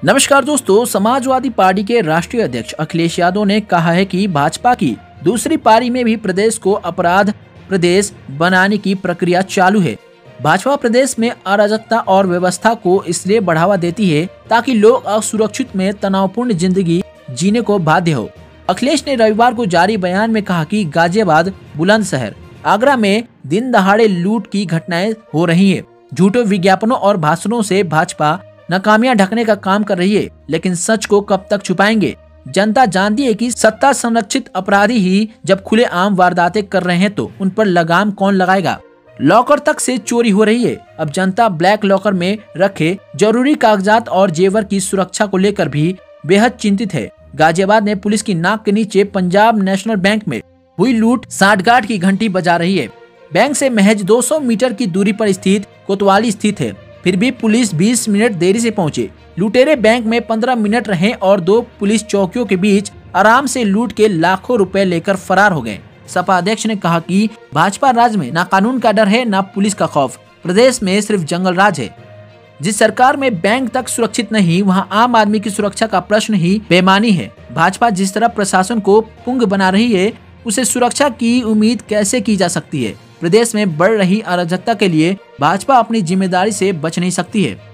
नमस्कार दोस्तों, समाजवादी पार्टी के राष्ट्रीय अध्यक्ष अखिलेश यादव ने कहा है कि भाजपा की दूसरी पारी में भी प्रदेश को अपराध प्रदेश बनाने की प्रक्रिया चालू है। भाजपा प्रदेश में अराजकता और व्यवस्था को इसलिए बढ़ावा देती है ताकि लोग असुरक्षित में तनावपूर्ण जिंदगी जीने को बाध्य हो। अखिलेश ने रविवार को जारी बयान में कहा कि गाजियाबाद, बुलंदशहर, आगरा में दिन दहाड़े लूट की घटनाएं हो रही है। झूठे विज्ञापनों और भाषणों से भाजपा नाकामियां ढकने का काम कर रही है, लेकिन सच को कब तक छुपाएंगे। जनता जानती है कि सत्ता संरक्षित अपराधी ही जब खुले आम वारदातें कर रहे हैं तो उन पर लगाम कौन लगाएगा। लॉकर तक से चोरी हो रही है। अब जनता ब्लैक लॉकर में रखे जरूरी कागजात और जेवर की सुरक्षा को लेकर भी बेहद चिंतित है। गाजियाबाद में पुलिस की नाक के नीचे पंजाब नेशनल बैंक में हुई लूट सांठगांठ की घंटी बजा रही है। बैंक से महज 200 मीटर की दूरी पर स्थित कोतवाली स्थित है, फिर भी पुलिस 20 मिनट देरी से पहुंचे। लुटेरे बैंक में 15 मिनट रहे और 2 पुलिस चौकियों के बीच आराम से लूट के लाखों रुपए लेकर फरार हो गए। सपा अध्यक्ष ने कहा कि भाजपा राज में ना कानून का डर है, ना पुलिस का खौफ। प्रदेश में सिर्फ जंगल राज है। जिस सरकार में बैंक तक सुरक्षित नहीं, वहां आम आदमी की सुरक्षा का प्रश्न ही बेमानी है। भाजपा जिस तरह प्रशासन को पुंग बना रही है, उसे सुरक्षा की उम्मीद कैसे की जा सकती है। प्रदेश में बढ़ रही अराजकता के लिए भाजपा अपनी जिम्मेदारी से बच नहीं सकती है।